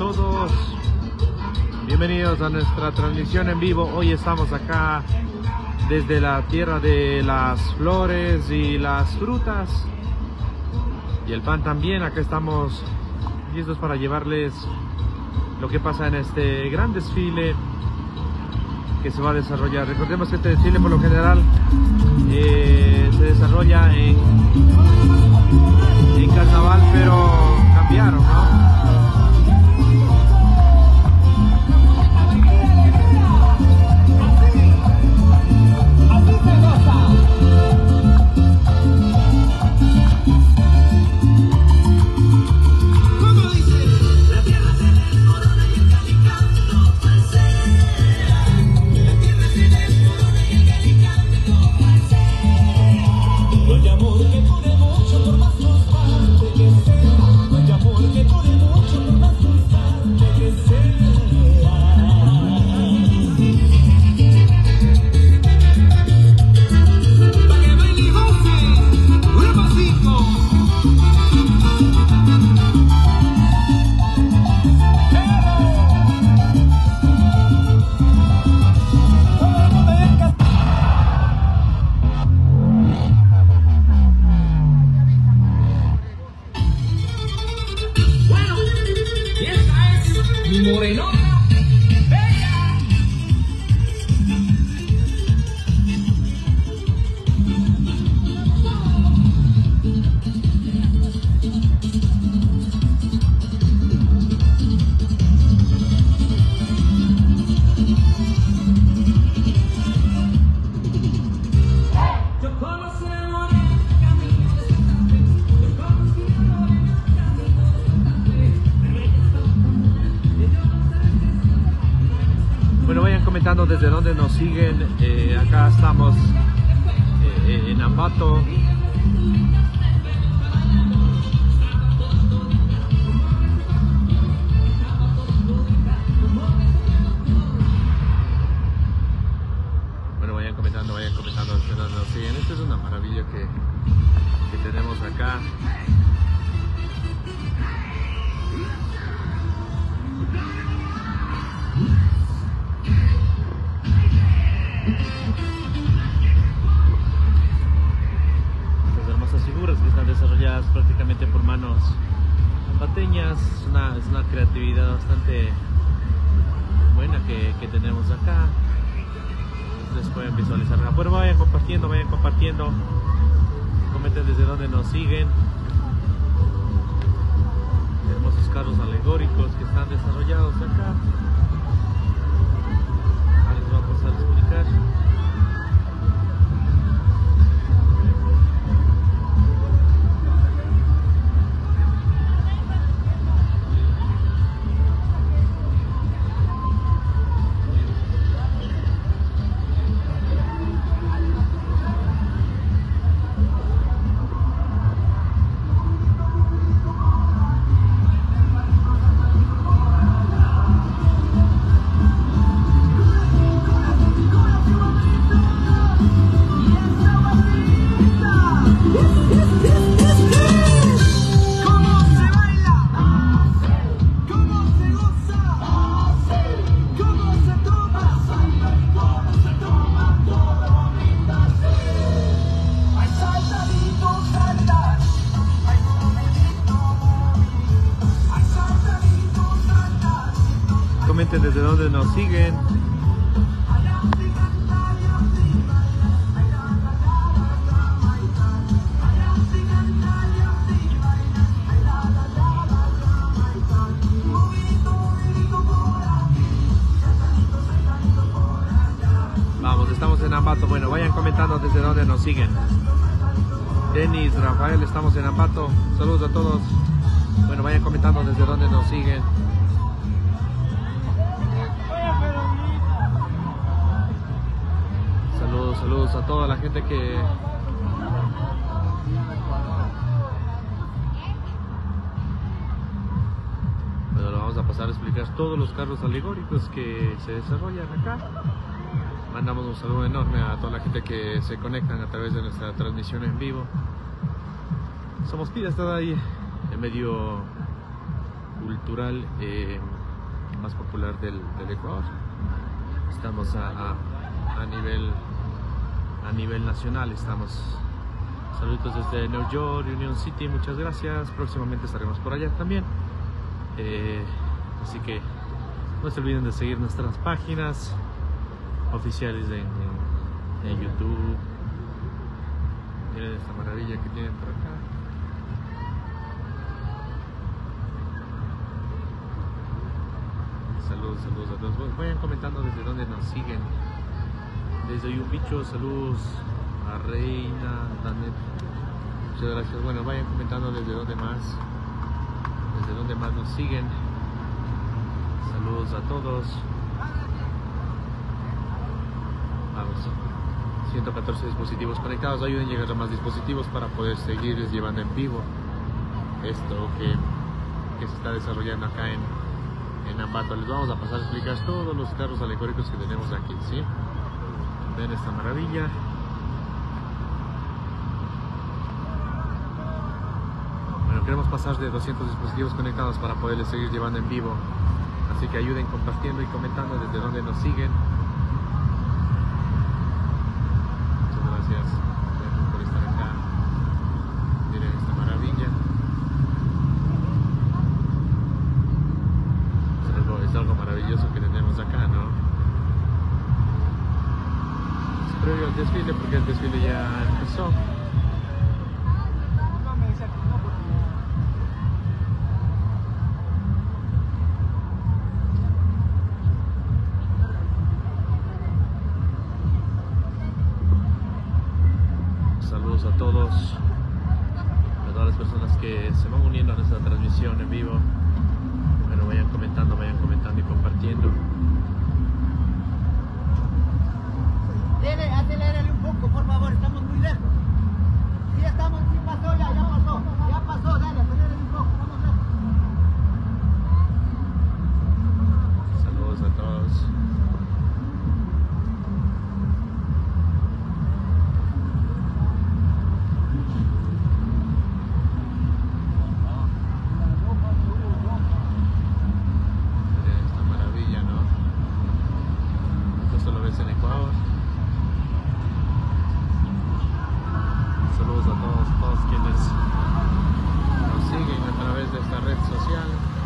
todos. Bienvenidos a nuestra transmisión en vivo. Hoy estamos acá desde la tierra de las flores y las frutas. Y el pan también. Acá estamos listos para llevarles lo que pasa en este gran desfile que se va a desarrollar. Recordemos que este desfile por lo general se desarrolla en carnaval, pero cambiaron, ¿no? Comentando desde donde nos siguen. Acá estamos en Ambato. Bueno, vayan comentando desde donde nos siguen. Esta es una maravilla que tenemos acá. Desarrolladas prácticamente por manos ambateñas. Es una creatividad bastante buena que tenemos acá. Ustedes pueden visualizar. Bueno, vayan compartiendo, comenten desde donde nos siguen. Hermosos carros alegóricos que están desarrollados acá. Ahora les voy a pasar a explicar. Desde donde nos siguen. Vamos, estamos en Ambato. Bueno, vayan comentando desde donde nos siguen. Denis, Rafael, estamos en Ambato. Saludos a todos. Bueno, vayan comentando desde donde nos siguen. Saludos a toda la gente que bueno, lo vamos a pasar a explicar todos los carros alegóricos que se desarrollan acá. Mandamos un saludo enorme a toda la gente que se conectan a través de nuestra transmisión en vivo. Somos Pida, está ahí en medio cultural más popular del Ecuador. Estamos a nivel nacional, estamos. Saludos desde New York, Union City, muchas gracias. Próximamente estaremos por allá también. Así que no se olviden de seguir nuestras páginas oficiales en YouTube. Miren esta maravilla que tienen por acá. Saludos a todos. Vayan comentando desde dónde nos siguen. Desde Yumbicho, saludos a Reina, Danet. Muchas gracias. Bueno, vayan comentando desde dónde más nos siguen. Saludos a todos. Vamos. 114 dispositivos conectados. Ayuden a llegar a más dispositivos para poder seguir llevando en vivo esto que se está desarrollando acá en Ambato. Les vamos a pasar a explicar todos los carros alegóricos que tenemos aquí, ¿sí? Ven esta maravilla. Bueno, queremos pasar de 200 dispositivos conectados para poderles seguir llevando en vivo. Así que ayuden compartiendo y comentando desde donde nos siguen. Muchas gracias por estar acá. Miren esta maravilla. Es algo maravilloso que tenemos acá, ¿no? Es previo al desfile porque el desfile ya empezó. Saludos a todas las personas que se van uniendo a nuestra transmisión en vivo. Bueno, vayan comentando y compartiendo. Acelérale un poco, por favor, estamos muy lejos. Sí, pasó ya pasó, dale, acelérale un poco, vamos lejos. Saludos a todos. En Ecuador. Saludos a todos quienes nos siguen a través de esta red social.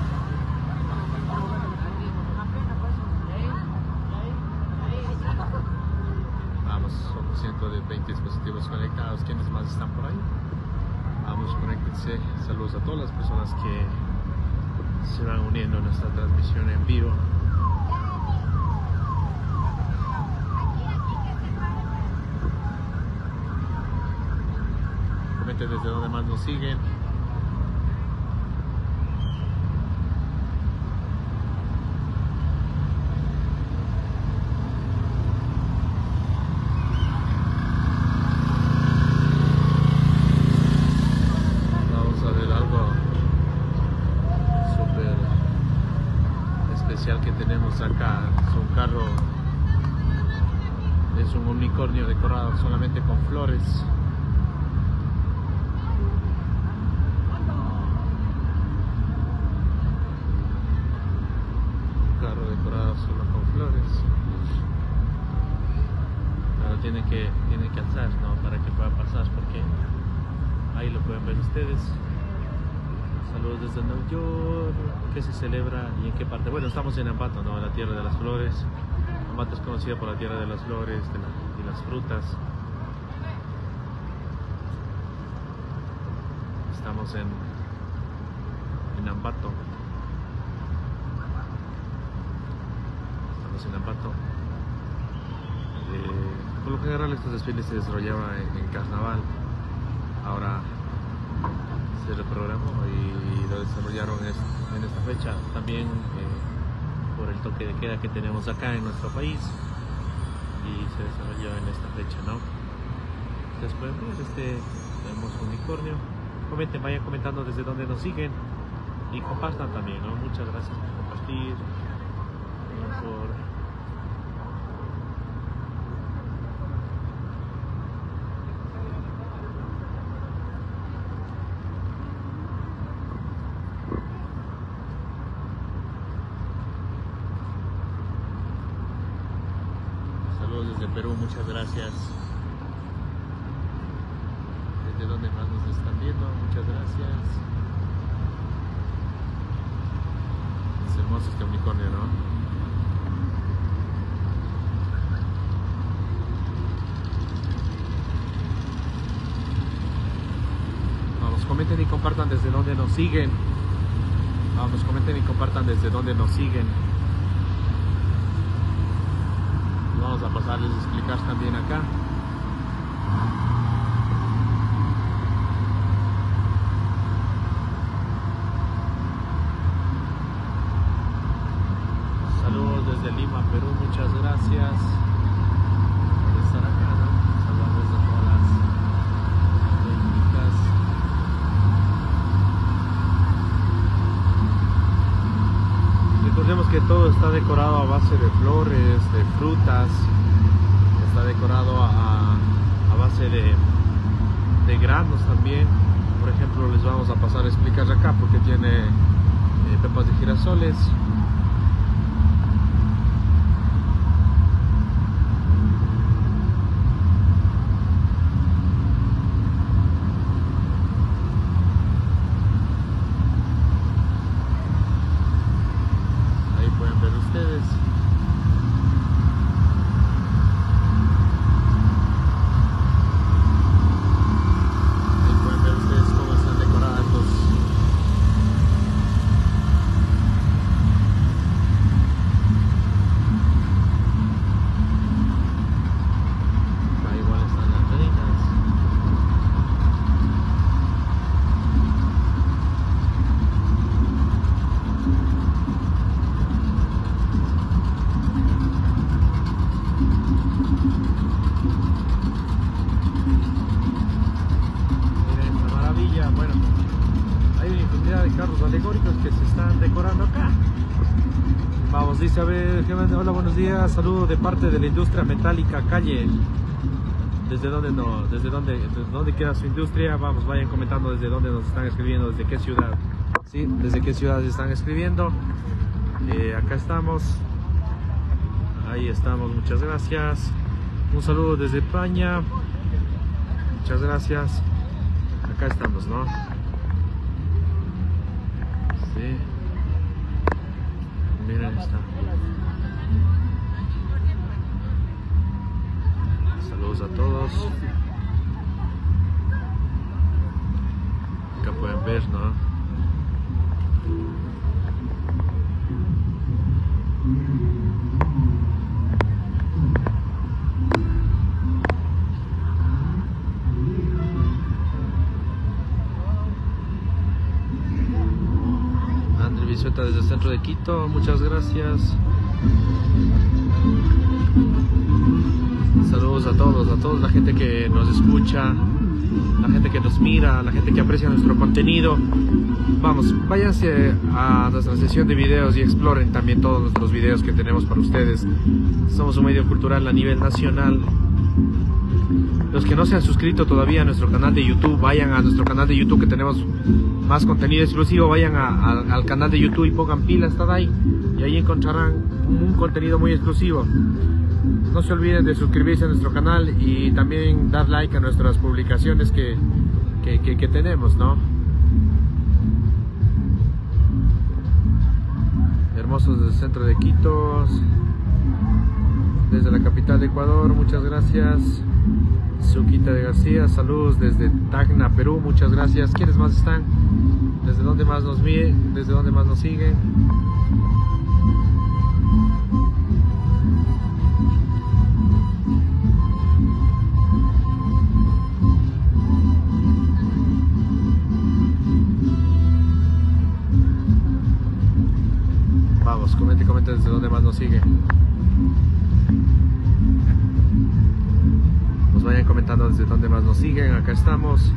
Vamos, son 120 dispositivos conectados. ¿Quiénes más están por ahí? Vamos, conéctense. Saludos a todas las personas que se van uniendo a nuestra transmisión en vivo. Desde donde más nos siguen. Vamos a ver algo súper especial que tenemos acá. Es un carro, es un unicornio decorado solamente con flores. Solo con flores, pero tiene que alzar, ¿no? Para que pueda pasar, porque ahí lo pueden ver ustedes. Saludos desde New York. ¿Qué se celebra y en qué parte? Bueno, estamos en Ambato, ¿no? La tierra de las flores. Ambato es conocida por la tierra de las flores y las frutas. Estamos en Ambato. En Ambato. Por lo general estos desfiles se desarrollaban en carnaval. Ahora se reprogramó y lo desarrollaron en esta fecha. También por el toque de queda que tenemos acá en nuestro país, y se desarrolló en esta fecha, ¿no? Ustedes pueden ver este hermoso unicornio. Comenten, vayan comentando desde donde nos siguen y compartan también, ¿no? Muchas gracias por compartir, por Perú, muchas gracias. Desde donde más nos están viendo, muchas gracias. Es hermoso este unicornio, ¿no? Comenten y compartan desde donde nos siguen. Vamos, comenten y compartan desde donde nos siguen. Vamos a pasarles a explicar también acá. Saludos desde Lima, Perú, muchas gracias por estar acá, ¿no? Saludos a todas las técnicas. Recordemos que todo está decorado a base de flores, de frutas, está decorado a base de granos también. Por ejemplo, les vamos a pasar a explicar acá porque tiene pepas de girasoles. Carros alegóricos que se están decorando acá. Vamos, dice, a ver, hola, buenos días, saludo de parte de la industria metálica Calle. ¿Desde dónde queda su industria? Vamos, vayan comentando desde dónde nos están escribiendo, desde qué ciudad. Sí, desde qué ciudad se están escribiendo. Acá estamos. Ahí estamos, muchas gracias. Un saludo desde España. Muchas gracias. Acá estamos, ¿no? Sí. Miren esta. Saludos a todos. Acá pueden ver, ¿no? Desde el centro de Quito, muchas gracias. Saludos a todos, la gente que nos escucha, la gente que nos mira, la gente que aprecia nuestro contenido. Vamos, váyanse a nuestra sesión de videos y exploren también todos nuestros videos que tenemos para ustedes. Somos un medio cultural a nivel nacional. Los que no se han suscrito todavía a nuestro canal de YouTube, vayan a nuestro canal de YouTube que tenemos más contenido exclusivo. Vayan al canal de YouTube y pongan pila hasta ahí y ahí encontrarán un contenido muy exclusivo. No se olviden de suscribirse a nuestro canal y también dar like a nuestras publicaciones que tenemos, ¿no? Hermosos del centro de Quito, desde la capital de Ecuador, muchas gracias. Suquita de García, saludos desde Tacna, Perú, muchas gracias. ¿Quiénes más están? ¿Desde dónde más nos miren? ¿Desde dónde más nos siguen? Vamos, comenten desde dónde más nos siguen. Nos vayan comentando desde dónde más nos siguen. Acá estamos.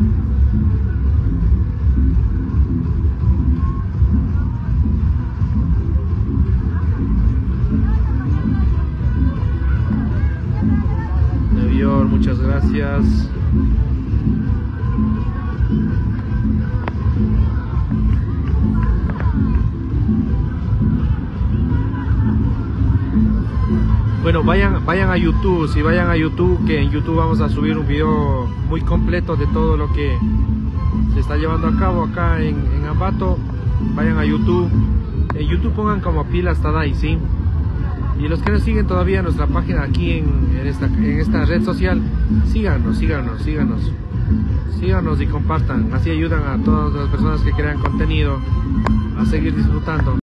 Nueva York, muchas gracias. Bueno, vayan a YouTube, si vayan a YouTube, que en YouTube vamos a subir un video muy completo de todo lo que se está llevando a cabo acá en Ambato. Vayan a YouTube, en YouTube pongan como Pilas Tadai, ¿sí? Y los que nos siguen todavía en nuestra página aquí en esta red social, síganos y compartan, así ayudan a todas las personas que crean contenido a seguir disfrutando.